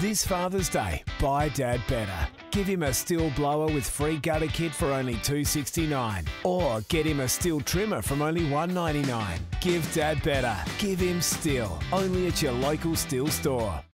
This Father's Day, buy Dad better. Give him a STIHL blower with free gutter kit for only $2.69. Or get him a STIHL trimmer from only $1.99. Give Dad better. Give him STIHL. Only at your local STIHL store.